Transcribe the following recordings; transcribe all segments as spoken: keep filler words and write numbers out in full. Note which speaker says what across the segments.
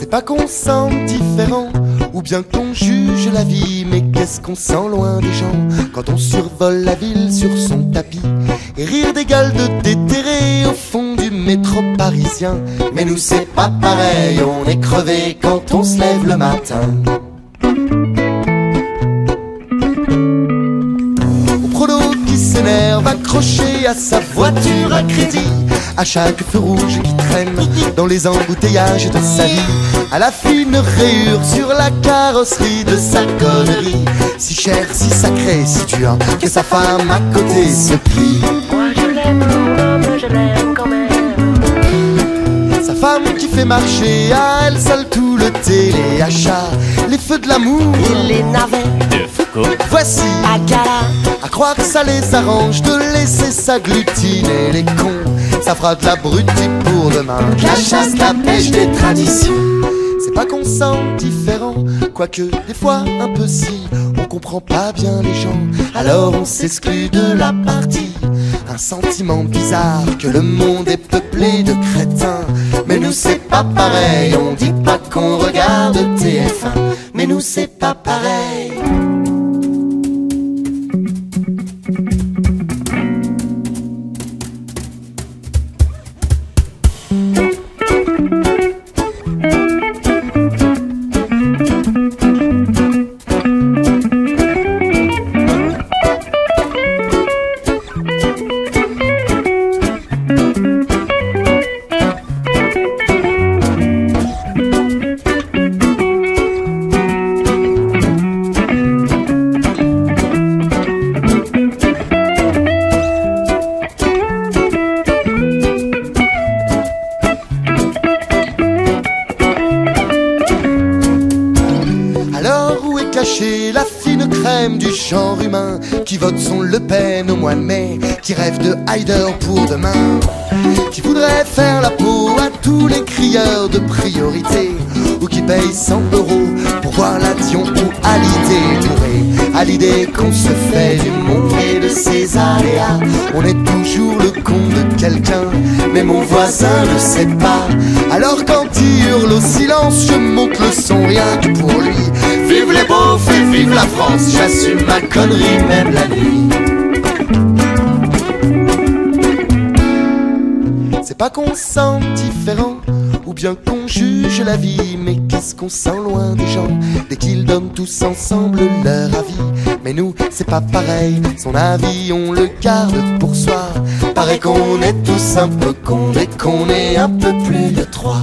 Speaker 1: C'est pas qu'on sent différent ou bien qu'on juge la vie, mais qu'est-ce qu'on sent loin des gens quand on survole la ville sur son tapis et rire des gueules de déterrés au fond du métro parisien. Mais nous c'est pas pareil, on est crevé quand on se lève le matin. Au prodo qui s'énerve accroché à sa voiture à crédit, à chaque feu rouge qui traîne dans les embouteillages de sa vie, à la fine rayure sur la carrosserie de sa connerie, si cher, si sacré, si dur, que sa femme à côté se plie.
Speaker 2: Moi je l'aime, mon homme, je l'aime quand même.
Speaker 1: Sa femme qui fait marcher à elle seule tout le téléachat, les feux de l'amour
Speaker 2: Et les navets
Speaker 3: de Foucault.
Speaker 1: voici
Speaker 2: à gala.
Speaker 1: à croire que ça les arrange de laisser s'agglutiner les cons. Ça fera de la brutie pour demain, la chasse, la pêche des traditions. C'est pas qu'on sent différent, quoique des fois un peu si. On comprend pas bien les gens, alors on s'exclut de la partie. Un sentiment bizarre que le monde est peuplé de crétins. Mais nous c'est pas pareil, on dit pas qu'on regarde T F un. Mais nous c'est pas pareil. Cachée la fine crème du genre humain qui vote son Le Pen au mois de mai, qui rêve de Haider pour demain, qui voudrait faire la peau à tous les crieurs de priorité, ou qui paye cent euros pour voir la Dion ou Hallyday bourré, à l'idée qu'on se fait du monde et de ses aléas. On est toujours le con de quelqu'un, mais mon voisin ne sait pas. Alors quand il hurle au silence, je monte le son rien que pour lui. Vive les beaufs et vive la France, j'assume ma connerie même la nuit. C'est pas qu'on sent différent ou bien qu'on juge la vie, mais qu'est-ce qu'on sent loin des gens dès qu'ils donnent tous ensemble leur avis. Mais nous c'est pas pareil, son avis on le garde pour soi. Paraît qu'on est tous un peu cons dès qu'on est un peu plus de trois.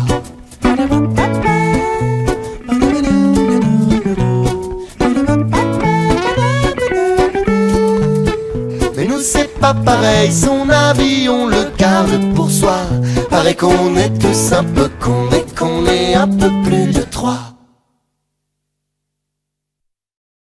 Speaker 1: Mais nous c'est pas pareil, son avis on le garde pour soi. Paraît qu'on est tous un peu cons dès qu'on est un peu plus de trois.